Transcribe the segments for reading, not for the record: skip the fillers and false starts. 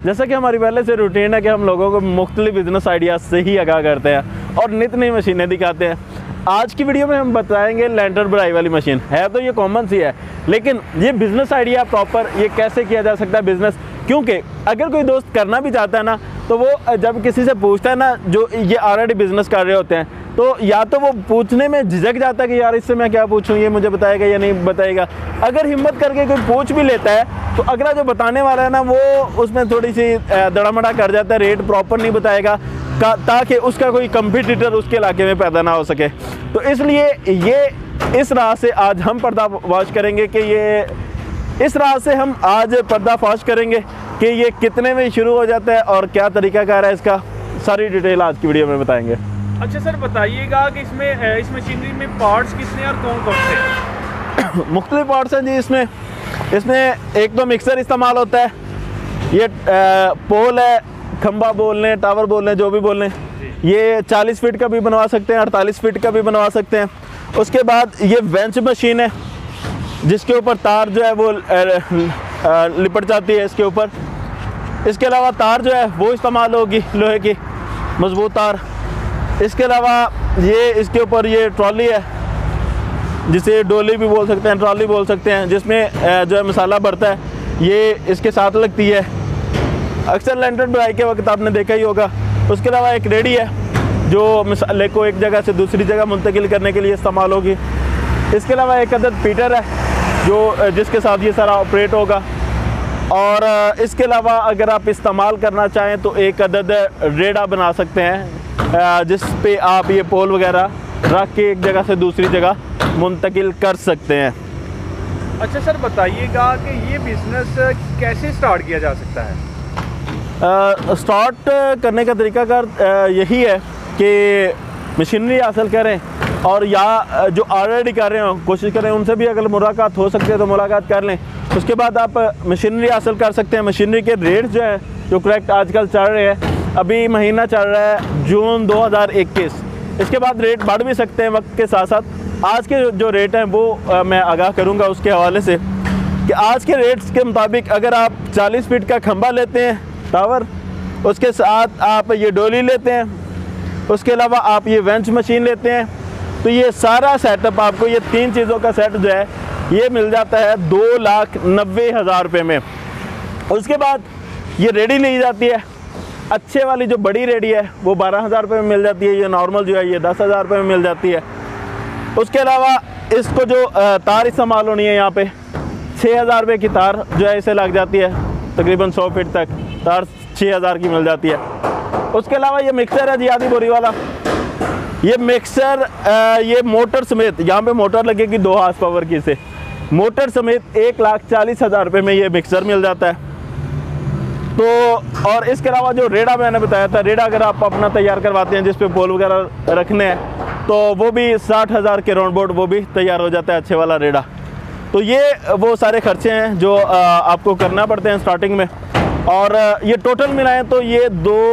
जैसा कि हमारी पहले से रूटीन है कि हम लोगों को मुख्तलिफ बिजनेस आइडियाज से ही आगाह करते हैं और नित नई मशीनें दिखाते हैं। आज की वीडियो में हम बताएंगे लैंटर बढ़ाई वाली मशीन। है तो ये कॉमन सी है, लेकिन ये बिज़नेस आइडिया प्रॉपर ये कैसे किया जा सकता है बिज़नेस, क्योंकि अगर कोई दोस्त करना भी चाहता है ना, तो वो जब किसी से पूछता है ना जो ये ऑलरेडी बिज़नेस कर रहे होते हैं, तो या तो वो पूछने में झिझक जाता है कि यार इससे मैं क्या पूछूं, ये मुझे बताएगा या नहीं बताएगा। अगर हिम्मत करके कोई पूछ भी लेता है तो अगला जो बताने वाला है ना, वो उसमें थोड़ी सी दड़ामड़ा कर जाता है, रेट प्रॉपर नहीं बताएगा ताकि उसका कोई कंपटीटर उसके इलाके में पैदा ना हो सके। तो इसलिए ये इस राह से आज हम पर्दाफाश करेंगे कि ये कितने में शुरू हो जाता है और क्या तरीकाकार है इसका, सारी डिटेल आज की वीडियो में बताएंगे। अच्छा सर, बताइएगा कि इसमें इस मशीनरी में पार्ट्स कितने और कौन कौन से हैं? मुख्तलिफ पार्ट्स हैं जी इसमें एक तो मिक्सर इस्तेमाल होता है, ये पोल है, खंबा बोल लें, टावर बोल लें, जो भी बोल लें। ये 40 फीट का भी बनवा सकते हैं, 48 फीट का भी बनवा सकते हैं। उसके बाद ये बेंच मशीन है जिसके ऊपर तार जो है वो लिपट जाती है इसके ऊपर। इसके अलावा तार जो है वो इस्तेमाल होगी लोहे की मजबूत तार। इसके अलावा ये इसके ऊपर ये ट्रॉली है जिसे डोली भी बोल सकते हैं, ट्रॉली बोल सकते हैं, जिसमें जो है मसाला भरता है, ये इसके साथ लगती है। अक्सर लैंटर बढ़ाई के वक्त आपने देखा ही होगा। उसके अलावा एक रेडी है जो मसाले को एक जगह से दूसरी जगह मुंतकिल करने के लिए इस्तेमाल होगी। इसके अलावा एक अदद पीटर है जिसके साथ ये सारा ऑपरेट होगा। और इसके अलावा अगर आप इस्तेमाल करना चाहें तो एक अदद रेडा बना सकते हैं जिस पे आप ये पोल वगैरह रख के एक जगह से दूसरी जगह मुंतकिल कर सकते हैं। अच्छा सर, बताइएगा कि ये बिज़नेस कैसे स्टार्ट किया जा सकता है? स्टार्ट करने का तरीकाकार यही है कि मशीनरी हासिल करें और या जो ऑलरेडी कर रहे हो कोशिश करें उनसे भी अगर मुलाकात हो सकती है तो मुलाकात कर लें। उसके बाद आप मशीनरी हासिल कर सकते हैं। मशीनरी के रेट जो है जो करेक्ट आजकल चल रहे हैं, अभी महीना चल रहा है जून 2021। इसके बाद रेट बढ़ भी सकते हैं वक्त के साथ साथ। आज के जो रेट हैं वो मैं आगाह करूंगा उसके हवाले से कि आज के रेट्स के मुताबिक अगर आप 40 फीट का खंबा लेते हैं टावर, उसके साथ आप ये डोली लेते हैं, उसके अलावा आप ये वेंच मशीन लेते हैं, तो ये सारा सेटअप आपको, ये 3 चीज़ों का सेट जो है ये मिल जाता है 2,90,000 रुपये में। उसके बाद ये रेडी ली जाती है, अच्छे वाली जो बड़ी रेडी है वो 12,000 रुपये में मिल जाती है। ये नॉर्मल जो है ये 10,000 रुपये में मिल जाती है। उसके अलावा इसको जो तार इस्तेमाल होनी है यहाँ पे 6,000 रुपये की तार जो है इसे लग जाती है, तकरीबन 100 फीट तक तार 6,000 की मिल जाती है। उसके अलावा ये मिक्सर है जी आधी बोरी वाला। ये मिक्सर ये मोटर समेत, यहाँ पे मोटर लगेगी 2 हार्स पावर की, से मोटर समेत 1,40,000 रुपये में ये मिक्सर मिल जाता है। तो और इसके अलावा जो रेडा मैंने बताया था, रेडा अगर आप अपना तैयार करवाते हैं जिस पे पोल वगैरह रखने हैं, तो वो भी 60,000 के राउंड बोर्ड वो भी तैयार हो जाता है, अच्छे वाला रेडा। तो ये वो सारे खर्चे हैं जो आपको करना पड़ते हैं स्टार्टिंग में। और ये टोटल मिलाएं तो ये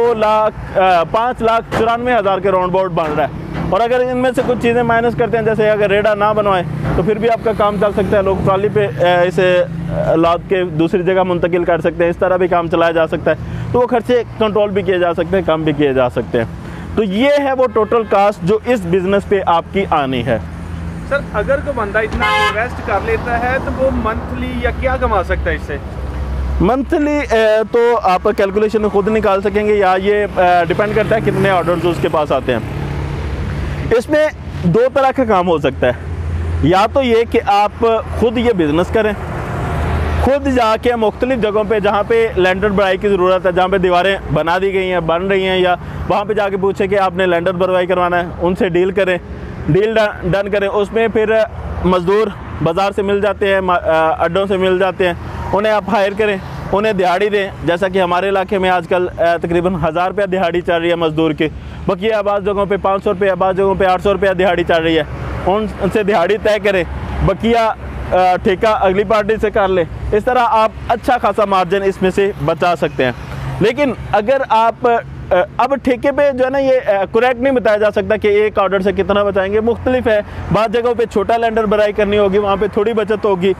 5,94,000 के राउंड बोर्ड बन रहा है। और अगर इनमें से कुछ चीज़ें माइनस करते हैं, जैसे अगर रेडा ना बनवाएं तो फिर भी आपका काम चल सकता है। लोग ट्रॉली पे इसे लाद के दूसरी जगह मुंतकिल कर सकते हैं, इस तरह भी काम चलाया जा सकता है। तो वो खर्चे कंट्रोल भी किए जा सकते हैं, कम भी किए जा सकते हैं। तो ये है वो टोटल कास्ट जो इस बिज़नेस पे आपकी आनी है। सर, अगर कोई बंदा इतना इन्वेस्ट कर लेता है तो वो मंथली या क्या कमा सकता है इससे? मंथली तो आप कैलकुलेशन खुद निकाल सकेंगे, या ये डिपेंड करता है कितने ऑर्डर्स उसके पास आते हैं। इसमें 2 तरह का काम हो सकता है। या तो ये कि आप खुद ये बिज़नेस करें, खुद जाके मुख्तलिफ जगहों पे जहाँ पे लैंटर बढ़ाई की ज़रूरत है, जहाँ पे दीवारें बना दी गई हैं, बन रही हैं, या वहाँ पे जाके पूछें कि आपने लैंटर बढ़ाई करवाना है, उनसे डील करें, डील डन करें। उसमें फिर मज़दूर बाज़ार से मिल जाते हैं, अड्डों से मिल जाते हैं, उन्हें आप हायर करें, उन्हें दिहाड़ी दें। जैसा कि हमारे इलाके में आजकल तकरीबन 1,000 रुपया दिहाड़ी चल रही है मज़दूर की, बकिया बाज़ जगहों पे 500 रुपया, बाज़ जगहों पे 800 रुपया दिहाड़ी चल रही है। उनसे दिहाड़ी तय करें, बकिया ठेका अगली पार्टी से कर ले। इस तरह आप अच्छा खासा मार्जिन इसमें से बचा सकते हैं। लेकिन अगर आप अब ठेके पे जो है ना, ये करेक्ट नहीं बताया जा सकता कि एक ऑर्डर से कितना बचाएंगे, मुख्तलिफ है। बाद जगहों पे छोटा लैंडर बढ़ाई करनी होगी, वहाँ पे थोड़ी बचत होगी,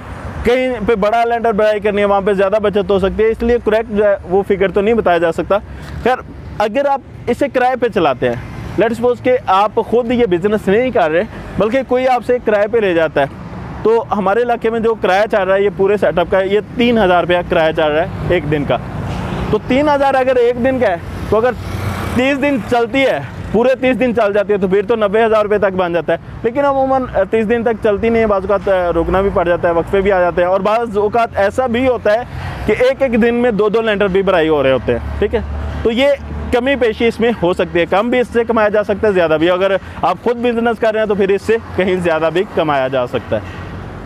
कहीं पे बड़ा लेंटर बढ़ाई करनी है, वहाँ पे ज़्यादा बचत हो सकती है, इसलिए करेक्ट जो है वो फिगर तो नहीं बताया जा सकता। खैर अगर आप इसे किराए पे चलाते हैं, लेट्स सपोज कि आप खुद ये बिज़नेस नहीं कर रहे बल्कि कोई आपसे किराए पे ले जाता है, तो हमारे इलाके में जो किराया चल रहा है ये पूरे सेटअप का ये 3000 रुपया किराया चल रहा है एक दिन का। तो 3000 अगर एक दिन का है, तो अगर 30 दिन चलती है, पूरे 30 दिन चल जाती है, तो फिर तो 90,000 रुपये तक बन जाता है। लेकिन अमूमन 30 दिन तक चलती नहीं है, बाज़ औक़ात रुकना भी पड़ जाता है, वक्फे भी आ जाते हैं, और बाज़ औक़ात ऐसा भी होता है कि एक एक दिन में 2-2 लेंटर भी भराई हो रहे होते हैं। ठीक है, तो ये कमी पेशी इसमें हो सकती है, कम भी इससे कमाया जा सकता है, ज़्यादा भी। अगर आप खुद बिजनेस कर रहे हैं तो फिर इससे कहीं ज़्यादा भी कमाया जा सकता है।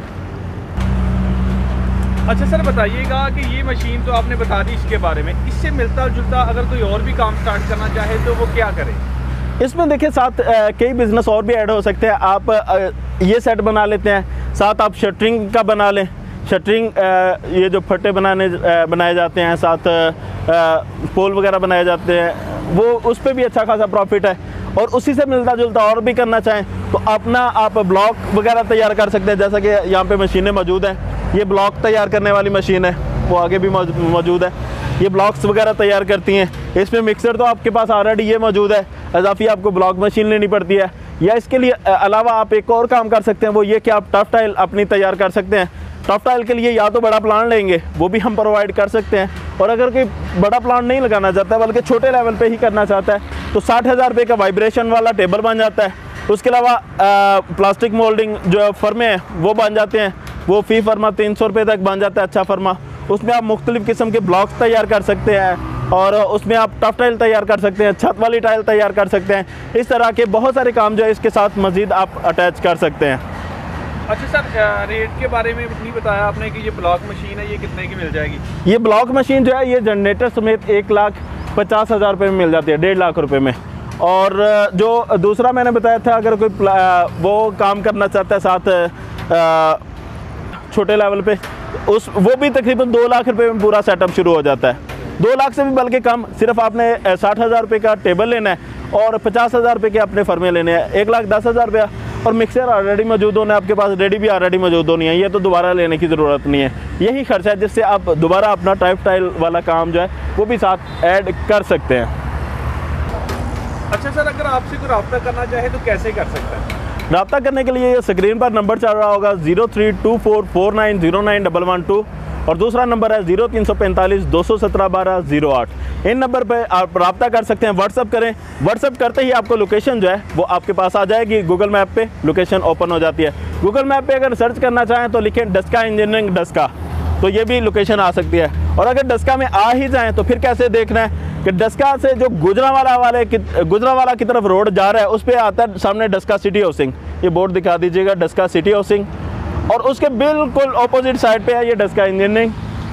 अच्छा सर बताइएगा कि ये मशीन तो आपने बता दी इसके बारे में, इससे मिलता जुलता अगर कोई और भी काम स्टार्ट करना चाहे तो वो क्या करे? इसमें देखिए साथ कई बिज़नेस और भी ऐड हो सकते हैं। आप ये सेट बना लेते हैं, साथ आप शटरिंग का बना लें। शटरिंग ये जो फट्टे बनाए जाते हैं, साथ पोल वगैरह बनाए जाते हैं, वो उस पर भी अच्छा खासा प्रॉफिट है। और उसी से मिलता जुलता और भी करना चाहें तो अपना आप ब्लॉक वगैरह तैयार कर सकते हैं। जैसा कि यहाँ पे मशीनें मौजूद हैं, ये ब्लॉक तैयार करने वाली मशीन है, वो आगे भी मौजूद है, ये ब्लॉक्स वगैरह तैयार करती हैं। इसमें मिक्सर तो आपके पास ऑलरेडी ये मौजूद है, इजाफी आपको ब्लॉक मशीन लेनी पड़ती है। या इसके लिए अलावा आप एक और काम कर सकते हैं, वो ये कि आप टफ टाइल अपनी तैयार कर सकते हैं। टफ टाइल के लिए या तो बड़ा प्लान लेंगे, वो भी हम प्रोवाइड कर सकते हैं, और अगर कोई बड़ा प्लान नहीं लगाना चाहता बल्कि छोटे लेवल पे ही करना चाहता है तो 60,000 रुपये का वाइब्रेशन वाला टेबल बन जाता है। उसके अलावा प्लास्टिक मोल्डिंग जो फर्मे हैं वो बन जाते हैं, वो फ़ी फर्मा 300 रुपये तक बन जाता है, अच्छा फर्मा। उसमें आप मुख्तलिफ़ किस्म के ब्लॉक्स तैयार कर सकते हैं, और उसमें आप टफ टाइल तैयार कर सकते हैं, छत वाली टाइल तैयार कर सकते हैं। इस तरह के बहुत सारे काम जो है इसके साथ मज़ीद आप अटैच कर सकते हैं। अच्छा सर, रेट के बारे में नहीं बताया आपने कि ये ब्लॉक मशीन है, ये कितने की मिल जाएगी? ये ब्लॉक मशीन जो है ये जनरेटर समेत 1,50,000 रुपये में मिल जाती है, 1.5 लाख रुपये में। और जो दूसरा मैंने बताया था, अगर कोई वो काम करना चाहता है साथ छोटे लेवल पे, वो भी तकरीबन 2 लाख रुपये में पूरा सेटअप शुरू हो जाता है। 2 लाख से भी बल्कि कम, सिर्फ आपने 60,000 रुपये का टेबल लेना है और 50,000 रुपये के अपने फर्मे लेने हैं, 1,10,000 रुपया। और मिक्सर ऑलरेडी मौजूद होना है आपके पास, रेडी भी ऑलरेडी मौजूद होनी है, ये तो दोबारा लेने की ज़रूरत नहीं है। यही खर्चा है जिससे आप दोबारा अपना टाइप टाइल वाला काम जो है वो भी साथ ऐड कर सकते हैं। अच्छा सर, अगर आपसे कोई रब्ता करना चाहे तो कैसे कर सकता है? रब्ता करने के लिए ये स्क्रीन पर नंबर चल रहा होगा 032449091112, और दूसरा नंबर है 0345217208। इन नंबर पर आप रब्ता कर सकते हैं। व्हाट्सअप करें, व्हाट्सअप करते ही आपको लोकेशन जो है वो आपके पास आ जाएगी, गूगल मैप पे लोकेशन ओपन हो जाती है। गूगल मैप पे अगर सर्च करना चाहें तो लिखें डस्का इंजीनियरिंग डस्का, तो ये भी लोकेशन आ सकती है। और अगर डस्का में आ ही जाएँ तो फिर कैसे देखना है कि डस्का से जो गुजरांवाला की तरफ रोड जा रहा है उस पर आता है सामने डस्का सिटी हाउसिंग, ये बोर्ड दिखा दीजिएगा, डस्का सिटी हाउसिंग, और उसके बिल्कुल ऑपोजिट साइड पे है ये डस्का इंजीनियरिंग।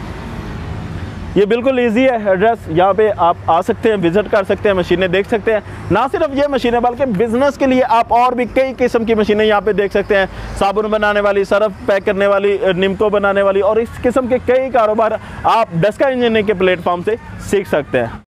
ये बिल्कुल इजी है एड्रेस, यहाँ पे आप आ सकते हैं, विजिट कर सकते हैं, मशीनें देख सकते हैं। ना सिर्फ ये मशीनें बल्कि बिजनेस के लिए आप और भी कई किस्म की मशीनें यहाँ पे देख सकते हैं। साबुन बनाने वाली, सरफ पैक करने वाली, निम्को बनाने वाली, और इस किस्म के कई कारोबार आप डस्का इंजीनियरिंग के प्लेटफॉर्म से सीख सकते हैं।